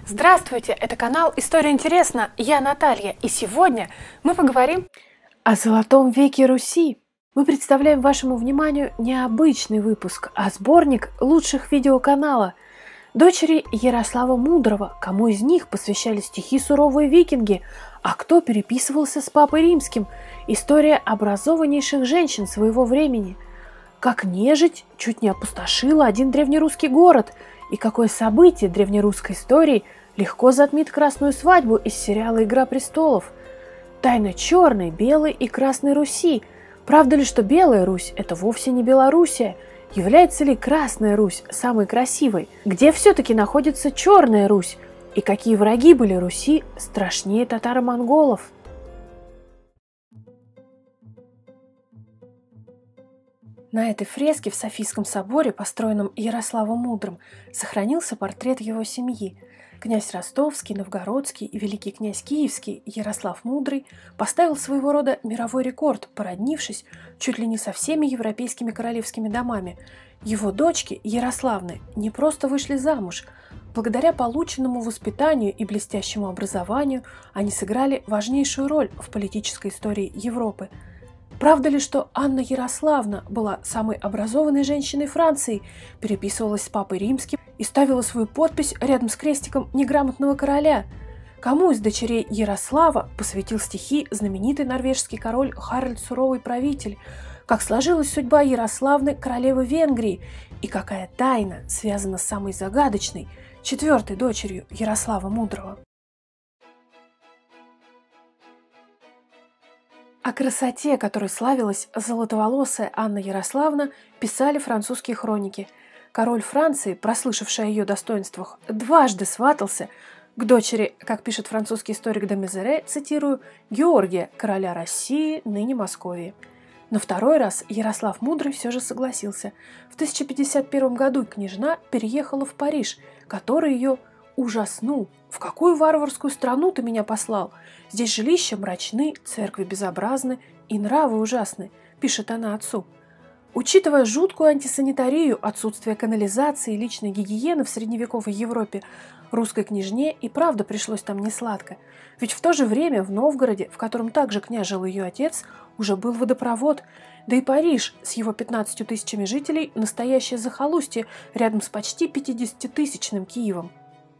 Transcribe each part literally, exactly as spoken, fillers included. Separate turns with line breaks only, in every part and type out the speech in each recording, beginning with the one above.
Здравствуйте, это канал «История интересна», я Наталья, и сегодня мы поговорим о Золотом веке Руси. Мы представляем вашему вниманию необычный выпуск, а сборник лучших видео канала. Дочери Ярослава Мудрого, кому из них посвящали стихи суровые викинги, а кто переписывался с Папой Римским. История образованнейших женщин своего времени. Как нежить чуть не опустошила один древнерусский город, и какое событие древнерусской истории легко затмит красную свадьбу из сериала «Игра престолов». Тайна черной, белой и красной Руси. Правда ли, что Белая Русь – это вовсе не Белоруссия? Является ли Красная Русь самой красивой? Где все-таки находится Черная Русь? И какие враги были Руси страшнее татаро-монголов? На этой фреске в Софийском соборе, построенном Ярославом Мудрым, сохранился портрет его семьи. Князь Ростовский, Новгородский и великий князь Киевский Ярослав Мудрый поставил своего рода мировой рекорд, породнившись чуть ли не со всеми европейскими королевскими домами. Его дочки, Ярославны, не просто вышли замуж. Благодаря полученному воспитанию и блестящему образованию они сыграли важнейшую роль в политической истории Европы. Правда ли, что Анна Ярославна была самой образованной женщиной Франции, переписывалась с Папой Римским и ставила свою подпись рядом с крестиком неграмотного короля? Кому из дочерей Ярослава посвятил стихи знаменитый норвежский король Харальд Суровый Правитель? Как сложилась судьба Ярославны, королевы Венгрии? И какая тайна связана с самой загадочной, четвертой дочерью Ярослава Мудрого? О красоте, которой славилась золотоволосая Анна Ярославна, писали французские хроники. Король Франции, прослышавший о ее достоинствах, дважды сватался к дочери, как пишет французский историк де Мезере, цитирую, «Георгия, короля России, ныне Московии». На второй раз Ярослав Мудрый все же согласился. В тысяча пятьдесят первом году княжна переехала в Париж, который ее ужаснул. «В какую варварскую страну ты меня послал? Здесь жилища мрачны, церкви безобразны и нравы ужасны», – пишет она отцу. Учитывая жуткую антисанитарию, отсутствие канализации и личной гигиены в средневековой Европе, русской княжне и правда пришлось там несладко. Ведь в то же время в Новгороде, в котором также княжил ее отец, уже был водопровод. Да и Париж с его пятнадцатью тысячами жителей – настоящее захолустье рядом с почти пятидесятитысячным Киевом.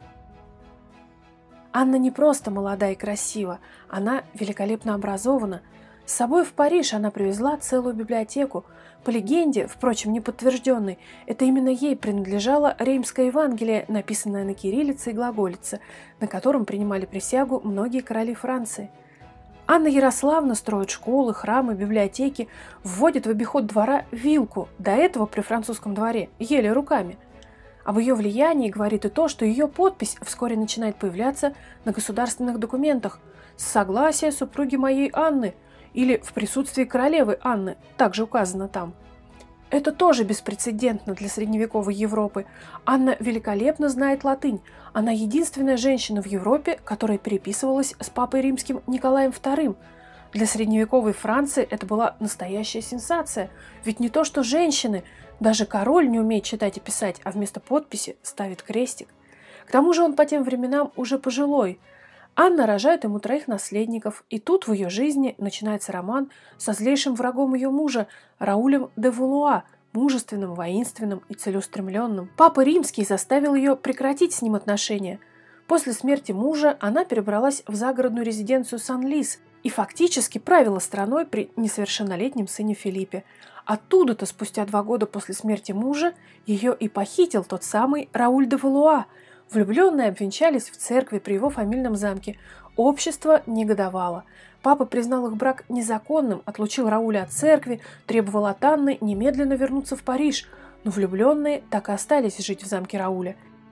Анна не просто молода и красива, она великолепно образована. С собой в Париж она привезла целую библиотеку. По легенде, впрочем, не подтвержденной, это именно ей принадлежало Реймское Евангелие, написанное на кириллице и глаголице, на котором принимали присягу многие короли Франции. Анна Ярославна строит школы, храмы, библиотеки, вводит в обиход двора вилку. До этого при французском дворе ели руками. Об ее влиянии говорит и то, что ее подпись вскоре начинает появляться на государственных документах «С согласия супруги моей Анны» или «В присутствии королевы Анны», также указано там. Это тоже беспрецедентно для средневековой Европы. Анна великолепно знает латынь. Она единственная женщина в Европе, которая переписывалась с Папой Римским Николаем вторым. Для средневековой Франции это была настоящая сенсация. Ведь не то что женщины, даже король не умеет читать и писать, а вместо подписи ставит крестик. К тому же он по тем временам уже пожилой. Анна рожает ему троих наследников, и тут в ее жизни начинается роман со злейшим врагом ее мужа Раулем де Валуа, мужественным, воинственным и целеустремленным. Папа Римский заставил ее прекратить с ним отношения. После смерти мужа она перебралась в загородную резиденцию Сан-Лис и фактически правила страной при несовершеннолетнем сыне Филиппе. Оттуда-то спустя два года после смерти мужа ее и похитил тот самый Рауль де Валуа. Влюбленные обвенчались в церкви при его фамильном замке. Общество негодовало. Папа признал их брак незаконным, отлучил Рауля от церкви, требовал от Анны немедленно вернуться в Париж, но влюбленные так и остались жить в замке Рауля.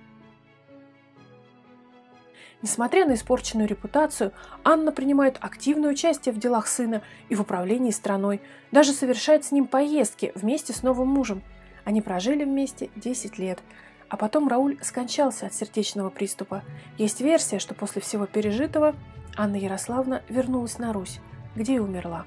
Несмотря на испорченную репутацию, Анна принимает активное участие в делах сына и в управлении страной, даже совершает с ним поездки вместе с новым мужем. Они прожили вместе десять лет. А потом Рауль скончался от сердечного приступа. Есть версия, что после всего пережитого Анна Ярославна вернулась на Русь, где и умерла.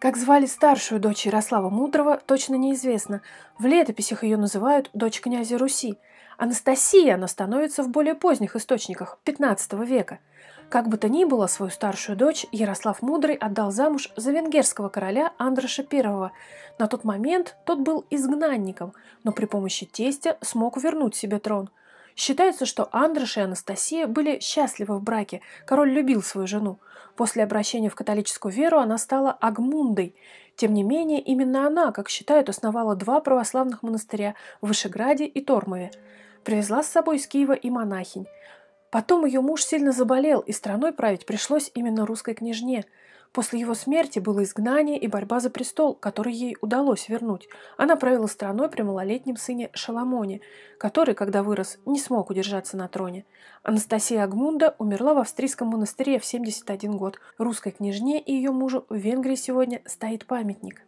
Как звали старшую дочь Ярослава Мудрого, точно неизвестно. В летописях ее называют дочь князя Руси. Анастасия она становится в более поздних источниках пятнадцатого века. Как бы то ни было, свою старшую дочь Ярослав Мудрый отдал замуж за венгерского короля Андроша Первого. На тот момент тот был изгнанником, но при помощи тестя смог вернуть себе трон. Считается, что Андрош и Анастасия были счастливы в браке, король любил свою жену. После обращения в католическую веру она стала Агмундой. Тем не менее, именно она, как считают, основала два православных монастыря в Вышеграде и Тормове. Привезла с собой из Киева и монахинь. Потом ее муж сильно заболел, и страной править пришлось именно русской княжне. После его смерти было изгнание и борьба за престол, который ей удалось вернуть. Она правила страной при малолетнем сыне Шаламоне, который, когда вырос, не смог удержаться на троне. Анастасия Агмунда умерла в австрийском монастыре в семьдесят один год. Русской княжне и ее мужу в Венгрии сегодня стоит памятник.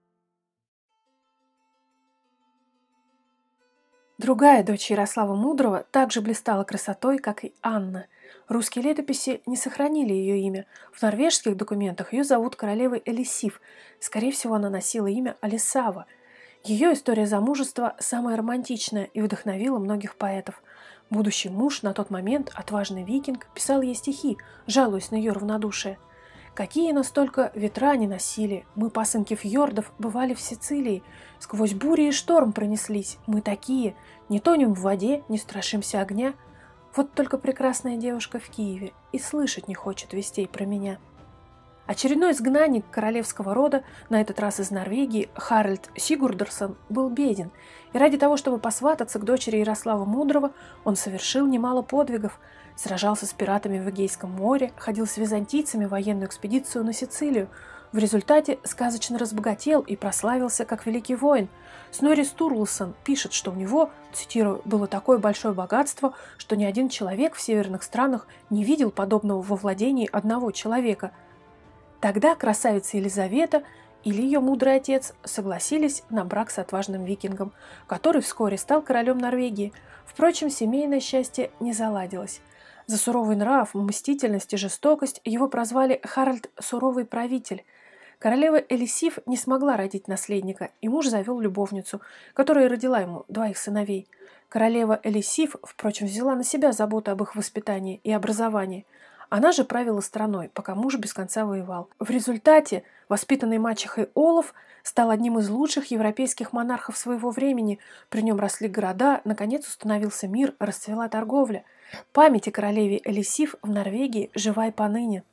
Другая дочь Ярослава Мудрого также блистала красотой, как и Анна. Русские летописи не сохранили ее имя. В норвежских документах ее зовут королевой Элисив. Скорее всего, она носила имя Алисава. Ее история замужества самая романтичная и вдохновила многих поэтов. Будущий муж, на тот момент отважный викинг, писал ей стихи, жалуясь на ее равнодушие. Какие настолько ветра не носили, мы, пасынки фьордов, бывали в Сицилии. Сквозь бури и шторм пронеслись, мы такие, не тонем в воде, не страшимся огня. Вот только прекрасная девушка в Киеве и слышать не хочет вестей про меня. Очередной изгнанник королевского рода, на этот раз из Норвегии, Харальд Сигурдерсон, был беден, и ради того, чтобы посвататься к дочери Ярослава Мудрого, он совершил немало подвигов. Сражался с пиратами в Эгейском море, ходил с византийцами в военную экспедицию на Сицилию. В результате сказочно разбогател и прославился как великий воин. Снорри Стурлсон пишет, что у него, цитирую, «было такое большое богатство, что ни один человек в северных странах не видел подобного во владении одного человека». Тогда красавица Елизавета или ее мудрый отец согласились на брак с отважным викингом, который вскоре стал королем Норвегии. Впрочем, семейное счастье не заладилось. За суровый нрав, мстительность и жестокость его прозвали Харальд Суровый Правитель. Королева Элисив не смогла родить наследника, и муж завел любовницу, которая родила ему двоих сыновей. Королева Элисив, впрочем, взяла на себя заботу об их воспитании и образовании. Она же правила страной, пока муж без конца воевал. В результате воспитанный мачехой Олаф стал одним из лучших европейских монархов своего времени. При нем росли города, наконец установился мир, расцвела торговля. Память о королеве Элисив в Норвегии жива и поныне.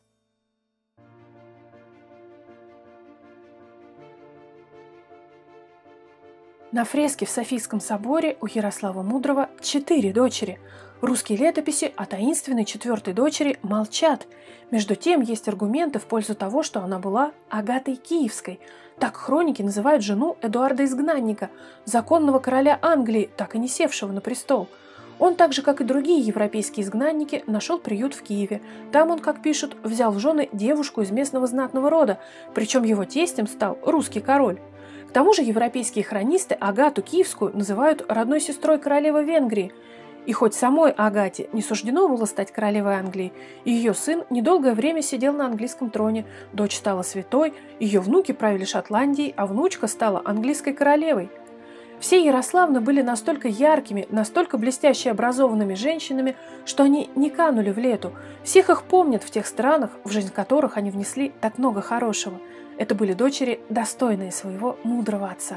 На фреске в Софийском соборе у Ярослава Мудрого четыре дочери. Русские летописи о таинственной четвертой дочери молчат. Между тем, есть аргументы в пользу того, что она была Агатой Киевской. Так хроники называют жену Эдуарда Изгнанника, законного короля Англии, так и не севшего на престол. Он, так же как и другие европейские изгнанники, нашел приют в Киеве. Там он, как пишут, взял в жены девушку из местного знатного рода, причем его тестем стал русский король. К тому же европейские хронисты Агату Киевскую называют родной сестрой королевы Венгрии. И хоть самой Агате не суждено было стать королевой Англии, ее сын недолгое время сидел на английском троне, дочь стала святой, ее внуки правили Шотландией, а внучка стала английской королевой. Все Ярославны были настолько яркими, настолько блестяще образованными женщинами, что они не канули в лету. Всех их помнят в тех странах, в жизнь которых они внесли так много хорошего. Это были дочери, достойные своего мудрого отца.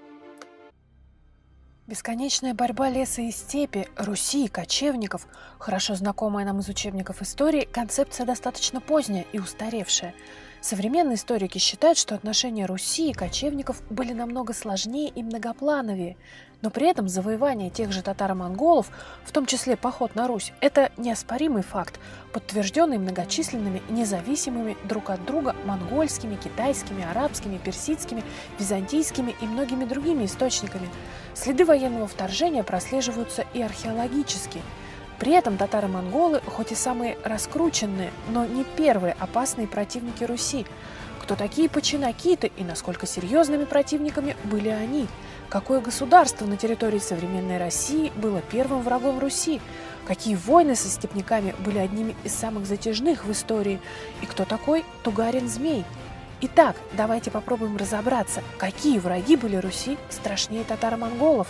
Бесконечная борьба леса и степи, Руси, кочевников, хорошо знакомая нам из учебников истории, концепция достаточно поздняя и устаревшая. Современные историки считают, что отношения Руси и кочевников были намного сложнее и многоплановее, но при этом завоевание тех же татаро-монголов, в том числе поход на Русь, это неоспоримый факт, подтвержденный многочисленными независимыми друг от друга монгольскими, китайскими, арабскими, персидскими, византийскими и многими другими источниками. Следы военного вторжения прослеживаются и археологически. При этом татаро-монголы, хоть и самые раскрученные, но не первые опасные противники Руси. Кто такие починакиты и насколько серьезными противниками были они? Какое государство на территории современной России было первым врагом Руси? Какие войны со степняками были одними из самых затяжных в истории? И кто такой Тугарин-Змей? Итак, давайте попробуем разобраться, какие враги были Руси страшнее татаро-монголов.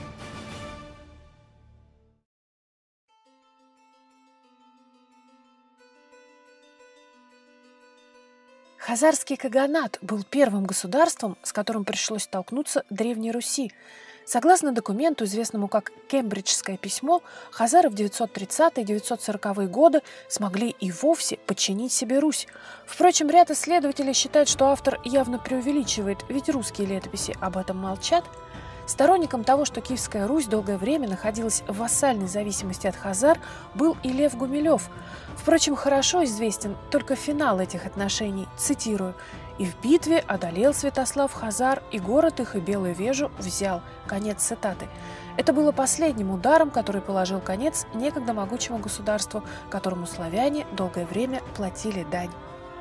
Хазарский каганат был первым государством, с которым пришлось столкнуться Древней Руси. Согласно документу, известному как Кембриджское письмо, хазары в девятьсот тридцатые — девятьсот сороковые годы смогли и вовсе подчинить себе Русь. Впрочем, ряд исследователей считает, что автор явно преувеличивает, ведь русские летописи об этом молчат. Сторонником того, что Киевская Русь долгое время находилась в вассальной зависимости от хазар, был и Лев Гумилев. Впрочем, хорошо известен только финал этих отношений, цитирую: «И в битве одолел Святослав хазар, и город их, и Белую Вежу взял». Конец цитаты. Это было последним ударом, который положил конец некогда могучему государству, которому славяне долгое время платили дань.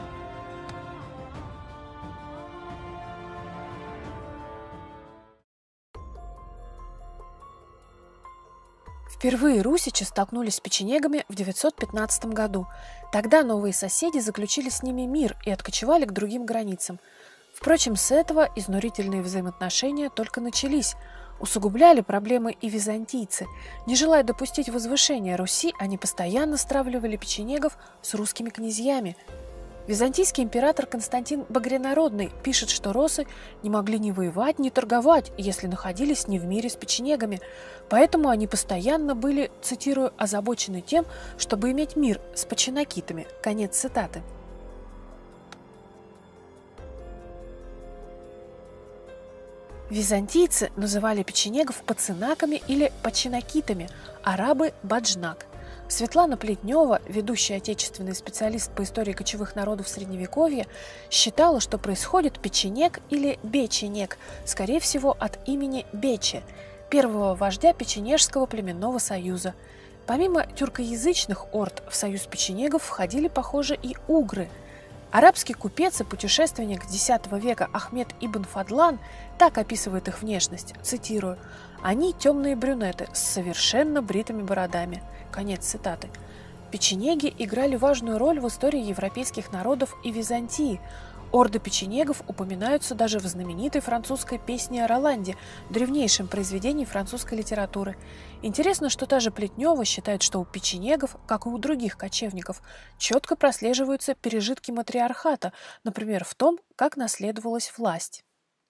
Впервые русичи столкнулись с печенегами в девятьсот пятнадцатом году. Тогда новые соседи заключили с ними мир и откочевали к другим границам. Впрочем, с этого изнурительные взаимоотношения только начались. Усугубляли проблемы и византийцы. Не желая допустить возвышения Руси, они постоянно стравливали печенегов с русскими князьями. Византийский император Константин Багрянародный пишет, что росы не могли ни воевать, ни торговать, если находились не в мире с печенегами. Поэтому они постоянно были, цитирую, озабочены тем, чтобы иметь мир с починокитами. Конец цитаты. Византийцы называли печенегов пацанаками или починокитами, арабы – баджнак. Светлана Плетнева, ведущий отечественный специалист по истории кочевых народов Средневековья, считала, что происходит печенег или беченег, скорее всего, от имени Бече, первого вождя печенежского племенного союза. Помимо тюркоязычных орд в союз печенегов входили, похоже, и угры. Арабский купец и путешественник десятого века Ахмед ибн Фадлан так описывает их внешность, цитирую: «Они темные брюнеты с совершенно бритыми бородами». Конец цитаты. Печенеги играли важную роль в истории европейских народов и Византии. Орды печенегов упоминаются даже в знаменитой французской песне о Роланде, древнейшем произведении французской литературы. Интересно, что та же Плетнева считает, что у печенегов, как и у других кочевников, четко прослеживаются пережитки матриархата, например, в том, как наследовалась власть.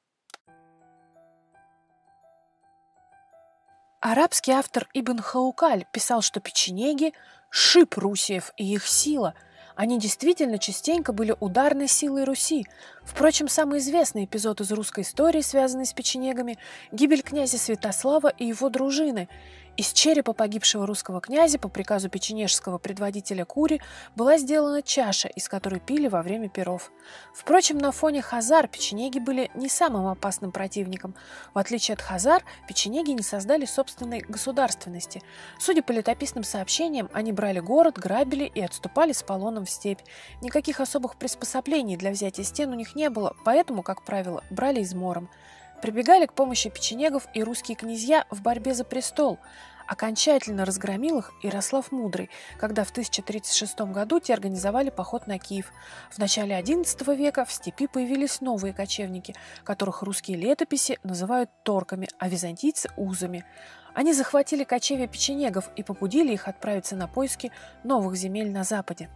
Арабский автор Ибн Хаукаль писал, что печенеги – шип русиев и их сила. Они действительно частенько были ударной силой Руси. Впрочем, самый известный эпизод из русской истории, связанный с печенегами – гибель князя Святослава и его дружины. Из черепа погибшего русского князя по приказу печенежского предводителя Кури была сделана чаша, из которой пили во время пиров. Впрочем, на фоне хазар печенеги были не самым опасным противником. В отличие от хазар, печенеги не создали собственной государственности. Судя по летописным сообщениям, они брали город, грабили и отступали с полоном в степь. Никаких особых приспособлений для взятия стен у них не было, поэтому, как правило, брали измором. Прибегали к помощи печенегов и русские князья в борьбе за престол. Окончательно разгромил их Ярослав Мудрый, когда в тысяча тридцать шестом году те организовали поход на Киев. В начале одиннадцатого века в степи появились новые кочевники, которых русские летописи называют торками, а византийцы – узами. Они захватили кочевья печенегов и побудили их отправиться на поиски новых земель на западе.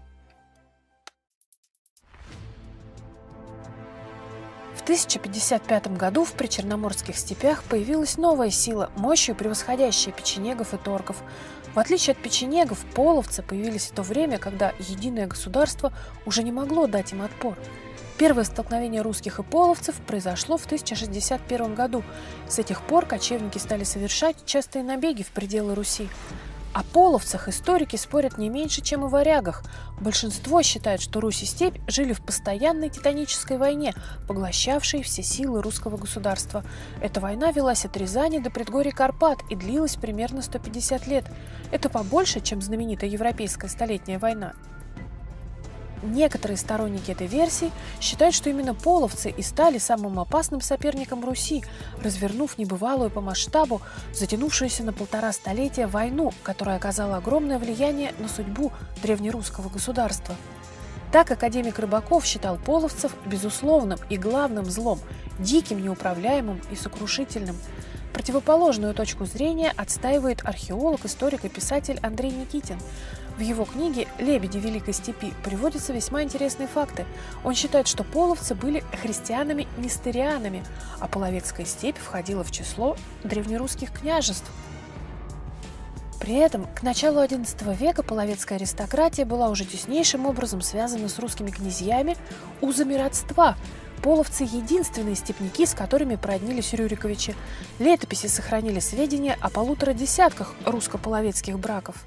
В тысяча пятьдесят пятом году в причерноморских степях появилась новая сила, мощью превосходящая печенегов и торков. В отличие от печенегов, половцы появились в то время, когда единое государство уже не могло дать им отпор. Первое столкновение русских и половцев произошло в тысяча шестьдесят первом году. С этих пор кочевники стали совершать частые набеги в пределы Руси. О половцах историки спорят не меньше, чем о варягах. Большинство считает, что Русь и степь жили в постоянной титанической войне, поглощавшей все силы русского государства. Эта война велась от Рязани до предгорий Карпат и длилась примерно сто пятьдесят лет. Это побольше, чем знаменитая Европейская столетняя война. Некоторые сторонники этой версии считают, что именно половцы и стали самым опасным соперником Руси, развернув небывалую по масштабу, затянувшуюся на полтора столетия войну, которая оказала огромное влияние на судьбу древнерусского государства. Так академик Рыбаков считал половцев безусловным и главным злом, диким, неуправляемым и сокрушительным. Противоположную точку зрения отстаивает археолог, историк и писатель Андрей Никитин. В его книге «Лебеди Великой Степи» приводятся весьма интересные факты. Он считает, что половцы были христианами-нестерианами, а Половецкая степь входила в число древнерусских княжеств. При этом к началу одиннадцатого века половецкая аристократия была уже теснейшим образом связана с русскими князьями узами родства. Половцы – единственные степняки, с которыми породнились Рюриковичи. Летописи сохранили сведения о полутора десятках русско-половецких браков.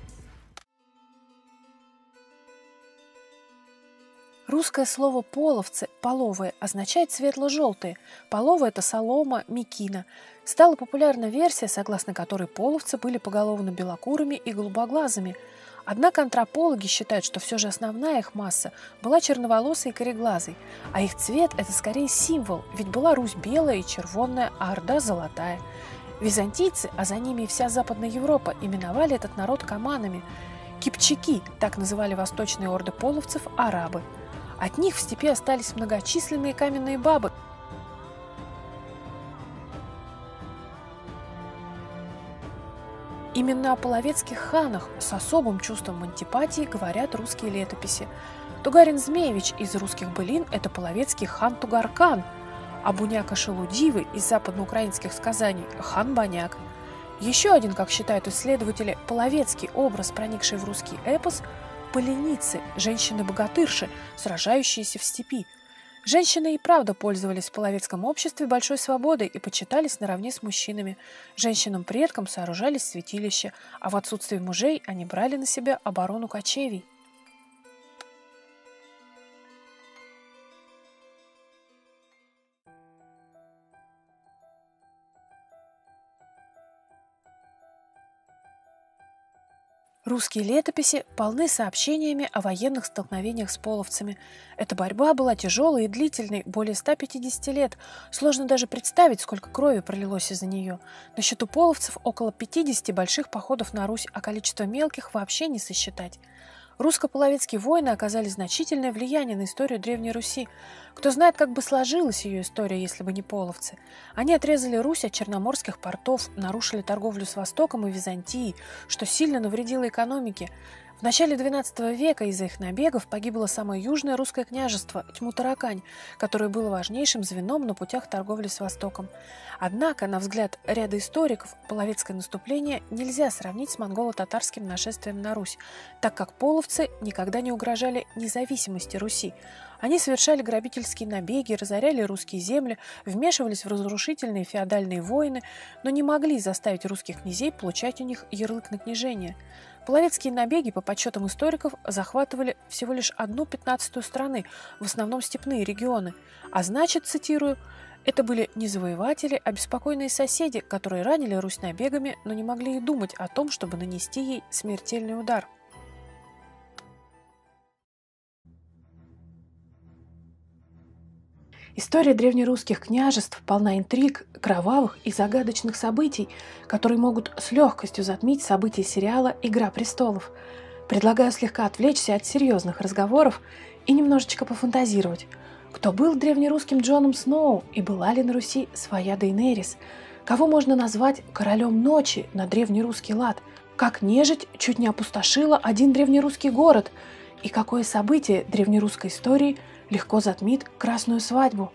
Русское слово «половцы» – «половые» означает светло-желтые. Половы – это солома, мекина. Стала популярна версия, согласно которой половцы были поголовно белокурыми и голубоглазыми. Однако антропологи считают, что все же основная их масса была черноволосой и кореглазой, а их цвет – это скорее символ, ведь была Русь белая и червонная, а Орда – золотая. Византийцы, а за ними и вся Западная Европа, именовали этот народ каманами. Кипчаки – так называли восточные орды половцев арабы. От них в степи остались многочисленные каменные бабы. Именно о половецких ханах с особым чувством антипатии говорят русские летописи. Тугарин-Змеевич из русских былин – это половецкий хан Тугаркан, а Буняка-Шелудивый из западноукраинских сказаний – хан Баняк. Еще один, как считают исследователи, половецкий образ, проникший в русский эпос – поленицы, женщины-богатырши, сражающиеся в степи. Женщины и правда пользовались в половецком обществе большой свободой и почитались наравне с мужчинами. Женщинам-предкам сооружались святилища, а в отсутствие мужей они брали на себя оборону кочевий. Русские летописи полны сообщениями о военных столкновениях с половцами. Эта борьба была тяжелой и длительной, более ста пятидесяти лет. Сложно даже представить, сколько крови пролилось из-за нее. На счету половцев около пятидесяти больших походов на Русь, а количество мелких вообще не сосчитать. Русско-половецкие войны оказали значительное влияние на историю Древней Руси. Кто знает, как бы сложилась ее история, если бы не половцы. Они отрезали Русь от черноморских портов, нарушили торговлю с Востоком и Византией, что сильно навредило экономике. В начале двенадцатого века из-за их набегов погибло самое южное русское княжество – Тьму-Таракань, которое было важнейшим звеном на путях торговли с Востоком. Однако, на взгляд ряда историков, половецкое наступление нельзя сравнить с монголо-татарским нашествием на Русь, так как половцы никогда не угрожали независимости Руси. Они совершали грабительские набеги, разоряли русские земли, вмешивались в разрушительные феодальные войны, но не могли заставить русских князей получать у них ярлык на княжение. Половецкие набеги, по подсчетам историков, захватывали всего лишь одну пятнадцатую страны, в основном степные регионы. А значит, цитирую, «это были не завоеватели, а беспокойные соседи, которые ранили Русь набегами, но не могли и думать о том, чтобы нанести ей смертельный удар». История древнерусских княжеств полна интриг, кровавых и загадочных событий, которые могут с легкостью затмить события сериала «Игра престолов». Предлагаю слегка отвлечься от серьезных разговоров и немножечко пофантазировать. Кто был древнерусским Джоном Сноу и была ли на Руси своя Дейнерис? Кого можно назвать королем ночи на древнерусский лад? Как нежить чуть не опустошила один древнерусский город? И какое событие древнерусской истории легко затмит Красную свадьбу?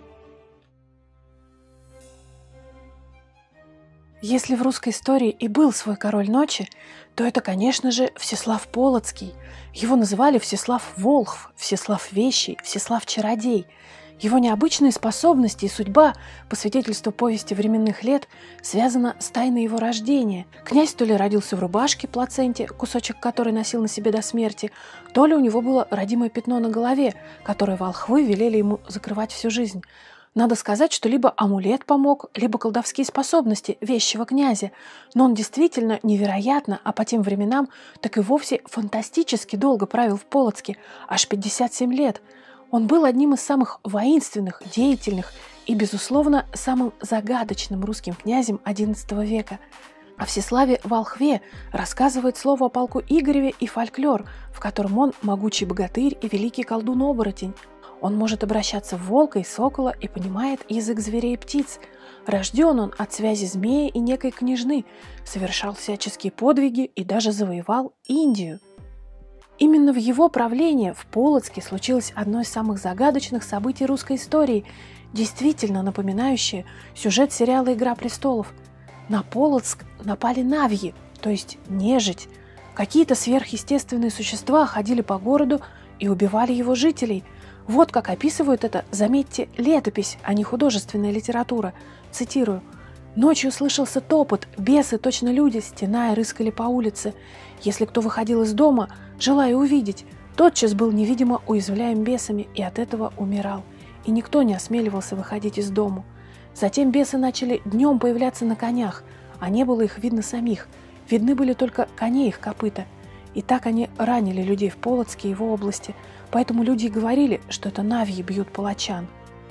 Если в русской истории и был свой король ночи, то это, конечно же, Всеслав Полоцкий. Его называли Всеслав Волхв, Всеслав Вещий, Всеслав Чародей. Его необычные способности и судьба, по свидетельству повести временных лет, связана с тайной его рождения. Князь то ли родился в рубашке, плаценте, кусочек которой носил на себе до смерти, то ли у него было родимое пятно на голове, которое волхвы велели ему закрывать всю жизнь. Надо сказать, что либо амулет помог, либо колдовские способности вещего князя, но он действительно невероятно, а по тем временам так и вовсе фантастически долго правил в Полоцке, аж пятьдесят семь лет. Он был одним из самых воинственных, деятельных и, безусловно, самым загадочным русским князем одиннадцатого века. О Всеславе Волхве рассказывает слово о полку Игореве и фольклор, в котором он могучий богатырь и великий колдун-оборотень. Он может обращаться в волка и сокола и понимает язык зверей и птиц. Рожден он от связи змея и некой княжны, совершал всяческие подвиги и даже завоевал Индию. Именно в его правлении в Полоцке случилось одно из самых загадочных событий русской истории, действительно напоминающее сюжет сериала «Игра престолов». На Полоцк напали навьи, то есть нежить. Какие-то сверхъестественные существа ходили по городу и убивали его жителей. Вот как описывают это, заметьте, летопись, а не художественная литература. Цитирую. «Ночью слышался топот, бесы, точно люди, стеная, рыскали по улице. Если кто выходил из дома, желая увидеть, тотчас был невидимо уязвляем бесами и от этого умирал. И никто не осмеливался выходить из дому. Затем бесы начали днем появляться на конях, а не было их видно самих. Видны были только коней их копыта. И так они ранили людей в Полоцке и его области, поэтому люди и говорили, что это навьи бьют палачан».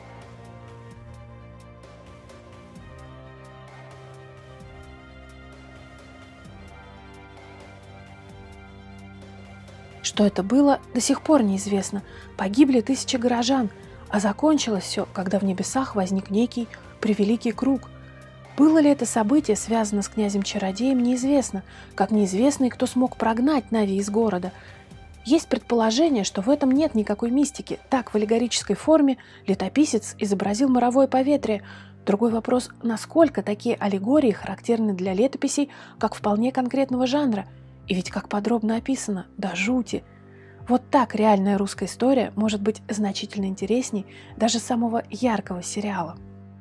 Что это было, до сих пор неизвестно. Погибли тысячи горожан, а закончилось все, когда в небесах возник некий превеликий круг. Было ли это событие связано с князем-чародеем, неизвестно, как неизвестно и кто смог прогнать Навий из города. Есть предположение, что в этом нет никакой мистики. Так, в аллегорической форме летописец изобразил моровое поветрие. Другой вопрос, насколько такие аллегории характерны для летописей как вполне конкретного жанра. И ведь как подробно описано, до жути. Вот так реальная русская история может быть значительно интересней даже самого яркого сериала.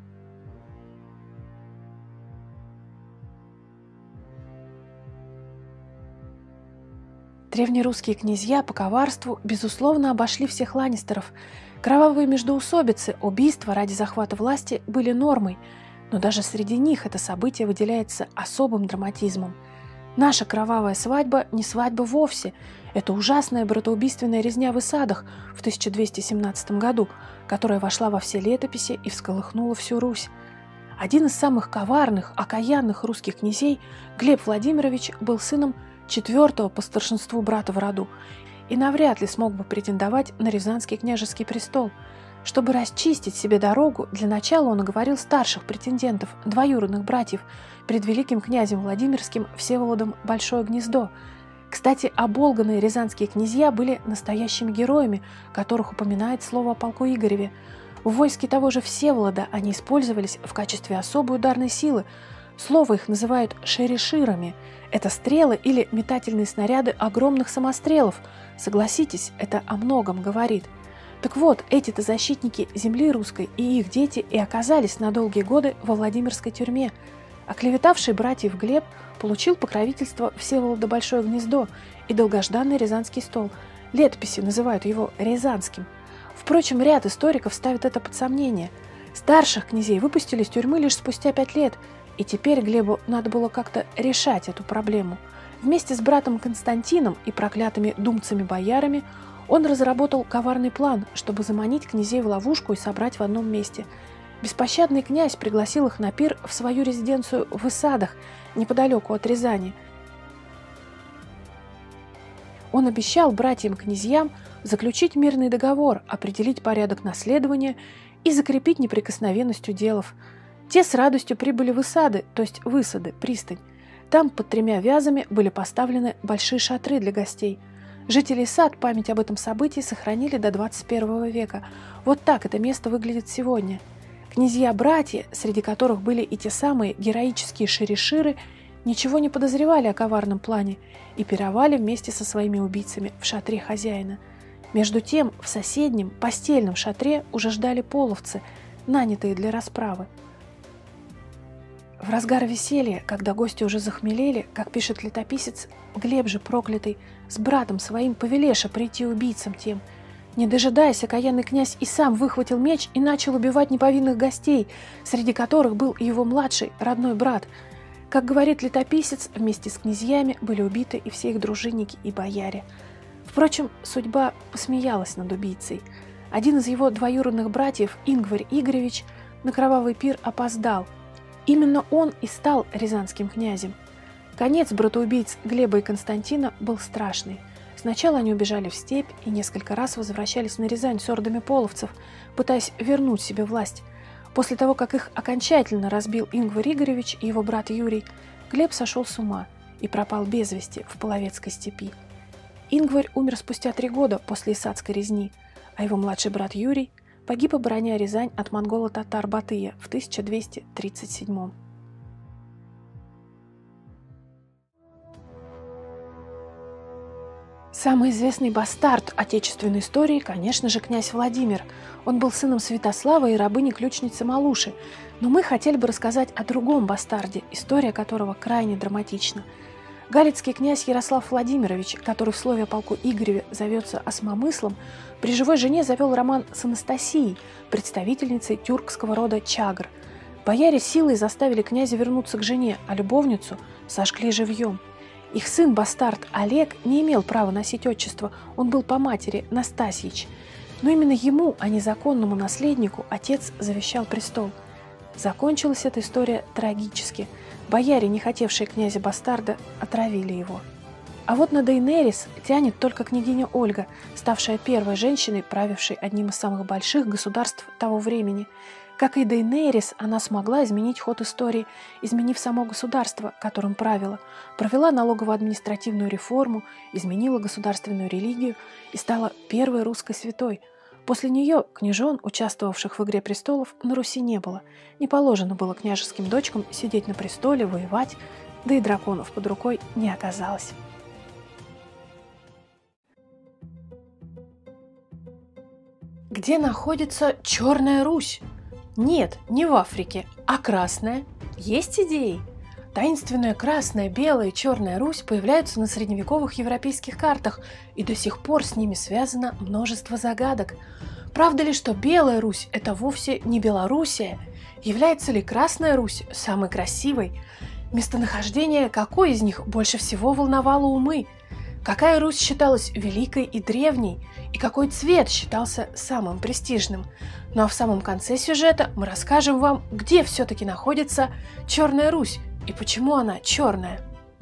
Древнерусские князья по коварству, безусловно, обошли всех ланнистеров. Кровавые междоусобицы, убийства ради захвата власти были нормой, но даже среди них это событие выделяется особым драматизмом. Наша кровавая свадьба не свадьба вовсе. Это ужасная братоубийственная резня в Исадах в тысяча двести семнадцатом году, которая вошла во все летописи и всколыхнула всю Русь. Один из самых коварных, окаянных русских князей, Глеб Владимирович, был сыном четвертого по старшинству брата в роду и навряд ли смог бы претендовать на Рязанский княжеский престол. Чтобы расчистить себе дорогу, для начала он оговорил старших претендентов, двоюродных братьев, перед великим князем Владимирским Всеволодом Большое Гнездо. Кстати, оболганные рязанские князья были настоящими героями, которых упоминает слово о полку Игореве. В войске того же Всеволода они использовались в качестве особой ударной силы. Слово их называют шериширами. Это стрелы или метательные снаряды огромных самострелов. Согласитесь, это о многом говорит. Так вот, эти-то защитники земли русской и их дети и оказались на долгие годы во Владимирской тюрьме. Оклеветавший братьев Глеб получил покровительство Всеволода Большое Гнездо и долгожданный Рязанский стол. Летописи называют его Рязанским. Впрочем, ряд историков ставит это под сомнение. Старших князей выпустили из тюрьмы лишь спустя пять лет, и теперь Глебу надо было как-то решать эту проблему. Вместе с братом Константином и проклятыми думцами-боярами он разработал коварный план, чтобы заманить князей в ловушку и собрать в одном месте. Беспощадный князь пригласил их на пир в свою резиденцию в Исадах, неподалеку от Рязани. Он обещал братьям-князьям заключить мирный договор, определить порядок наследования и закрепить неприкосновенность уделов. Те с радостью прибыли в Исады, то есть в Исады, пристань. Там под тремя вязами были поставлены большие шатры для гостей. Жители Исад память об этом событии сохранили до двадцать первого века. Вот так это место выглядит сегодня. Князья-братья, среди которых были и те самые героические шериширы, ничего не подозревали о коварном плане и пировали вместе со своими убийцами в шатре хозяина. Между тем, в соседнем постельном шатре уже ждали половцы, нанятые для расправы. В разгар веселья, когда гости уже захмелели, как пишет летописец, Глеб же проклятый с братом своим повелеша прийти убийцам тем. Не дожидаясь, окаянный князь и сам выхватил меч и начал убивать неповинных гостей, среди которых был его младший родной брат. Как говорит летописец, вместе с князьями были убиты и все их дружинники и бояре. Впрочем, судьба посмеялась над убийцей. Один из его двоюродных братьев, Ингварь Игоревич, на кровавый пир опоздал. Именно он и стал рязанским князем. Конец братоубийц Глеба и Константина был страшный. Сначала они убежали в степь и несколько раз возвращались на Рязань с ордами половцев, пытаясь вернуть себе власть. После того, как их окончательно разбил Ингвар Игоревич и его брат Юрий, Глеб сошел с ума и пропал без вести в Половецкой степи. Ингварь умер спустя три года после Исаакской резни, а его младший брат Юрий погиб, обороняя Рязань от монголо-татар Батыя в тысяча двести тридцать седьмом. Самый известный бастард отечественной истории, конечно же, князь Владимир. Он был сыном Святослава и рабыни-ключницы Малуши. Но мы хотели бы рассказать о другом бастарде, история которого крайне драматична. Галицкий князь Ярослав Владимирович, который в слове о полку Игореве зовется Осмомыслом, при живой жене завел роман с Анастасией, представительницей тюркского рода Чагр. Бояре силой заставили князя вернуться к жене, а любовницу сожгли живьем. Их сын, бастард Олег, не имел права носить отчество, он был по матери Настасьич. Но именно ему, а не законному наследнику, отец завещал престол. Закончилась эта история трагически. Бояре, не хотевшие князя-бастарда, отравили его. А вот на Дейнерис тянет только княгиня Ольга, ставшая первой женщиной, правившей одним из самых больших государств того времени. Как и Дейнерис, она смогла изменить ход истории, изменив само государство, которым правила, провела налогово-административную реформу, изменила государственную религию и стала первой русской святой. После нее княжон, участвовавших в «Игре престолов», на Руси не было. Не положено было княжеским дочкам сидеть на престоле, воевать, да и драконов под рукой не оказалось. Где находится Черная Русь? Нет, не в Африке, а Красная. Есть идеи? Таинственная Красная, Белая и Черная Русь появляются на средневековых европейских картах, и до сих пор с ними связано множество загадок. Правда ли, что Белая Русь – это вовсе не Белоруссия? Является ли Красная Русь самой красивой? Местонахождение какой из них больше всего волновало умы? Какая Русь считалась великой и древней? И какой цвет считался самым престижным? Ну а в самом конце сюжета мы расскажем вам, где все-таки находится Черная Русь и почему она черная.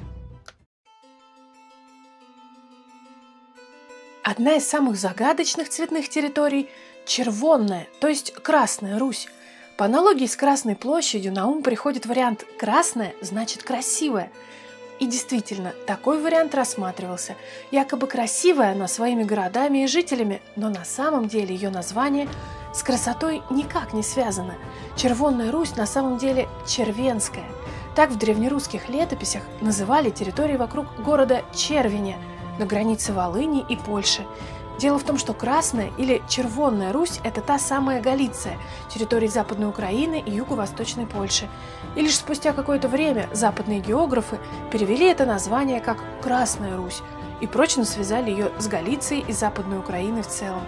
Одна из самых загадочных цветных территорий – Червонная, то есть Красная Русь. По аналогии с Красной площадью на ум приходит вариант «красная» значит «красивая». И действительно, такой вариант рассматривался. Якобы красивая она своими городами и жителями, но на самом деле ее название с красотой никак не связано. Червонная Русь на самом деле Червенская. Так в древнерусских летописях называли территории вокруг города Червеня на границе Волыни и Польши. Дело в том, что Красная или Червонная Русь – это та самая Галиция, территория Западной Украины и Юго-Восточной Польши. И лишь спустя какое-то время западные географы перевели это название как Красная Русь и прочно связали ее с Галицией и Западной Украиной в целом.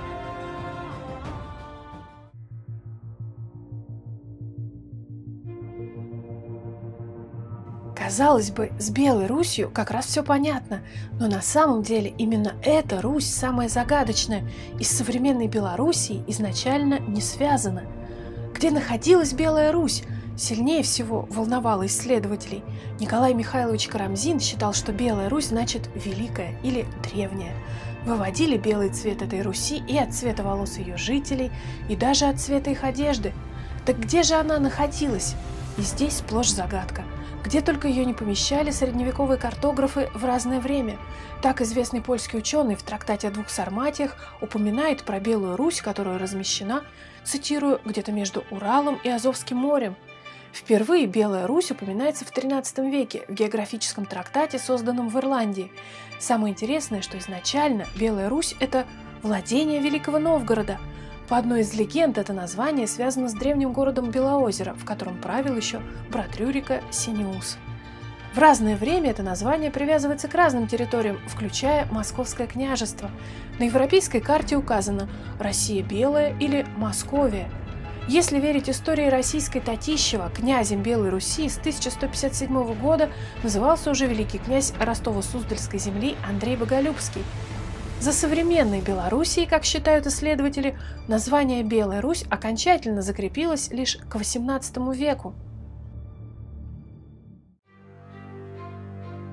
Казалось бы, с Белой Русью как раз все понятно, но на самом деле именно эта Русь самая загадочная и с современной Белоруссией изначально не связана. Где находилась Белая Русь, сильнее всего волновало исследователей. Николай Михайлович Карамзин считал, что Белая Русь значит «великая» или «древняя». Выводили белый цвет этой Руси и от цвета волос ее жителей, и даже от цвета их одежды. Так где же она находилась? И здесь сплошь загадка. Где только ее не помещали средневековые картографы в разное время. Так известный польский ученый в трактате о двух Сарматиях упоминает про Белую Русь, которая размещена, цитирую, где-то между Уралом и Азовским морем. Впервые Белая Русь упоминается в тринадцатом веке в географическом трактате, созданном в Ирландии. Самое интересное, что изначально Белая Русь – это владение Великого Новгорода. По одной из легенд это название связано с древним городом Белоозеро, в котором правил еще брат Рюрика Синеус. В разное время это название привязывается к разным территориям, включая Московское княжество. На европейской карте указано «Россия Белая» или «Московия». Если верить истории российской Татищева, князем Белой Руси с тысяча сто пятьдесят седьмого года назывался уже великий князь Ростово-Суздальской земли Андрей Боголюбский. За современной Белоруссией, как считают исследователи, название Белая Русь окончательно закрепилось лишь к восемнадцатому веку.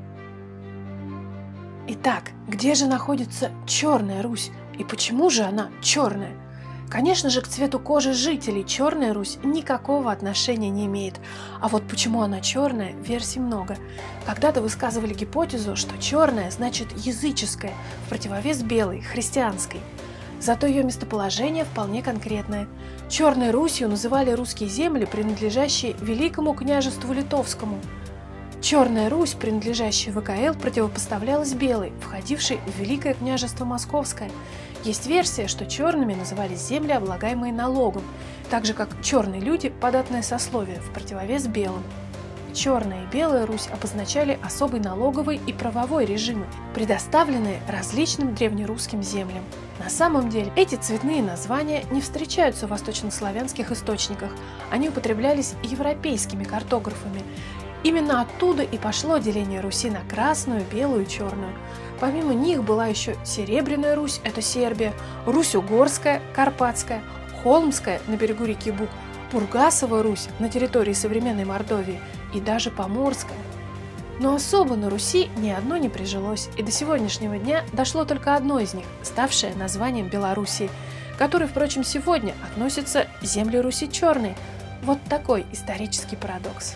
Итак, где же находится Черная Русь и почему же она черная? Конечно же, к цвету кожи жителей Черная Русь никакого отношения не имеет. А вот почему она черная, версий много. Когда-то высказывали гипотезу, что черная значит языческая, в противовес белой, христианской. Зато ее местоположение вполне конкретное. Черной Русью называли русские земли, принадлежащие Великому княжеству Литовскому. Черная Русь, принадлежащая вэ ка эл, противопоставлялась белой, входившей в Великое княжество Московское. Есть версия, что черными назывались земли, облагаемые налогом, так же как черные люди – податное сословие, в противовес белым. Черная и Белая Русь обозначали особый налоговый и правовой режимы, предоставленные различным древнерусским землям. На самом деле эти цветные названия не встречаются в восточнославянских источниках, они употреблялись европейскими картографами. Именно оттуда и пошло деление Руси на Красную, Белую и Черную. Помимо них была еще Серебряная Русь, это Сербия, Русь-Угорская, Карпатская, Холмская на берегу реки Буг, Бургасова Русь на территории современной Мордовии и даже Поморская. Но особо на Руси ни одно не прижилось, и до сегодняшнего дня дошло только одно из них, ставшее названием Белоруссии, который, впрочем, сегодня относится к земле Руси Черной. Вот такой исторический парадокс.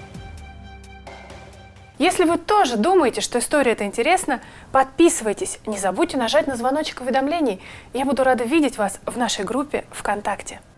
Если вы тоже думаете, что история это интересна, подписывайтесь, не забудьте нажать на звоночек уведомлений. Я буду рада видеть вас в нашей группе ВКонтакте.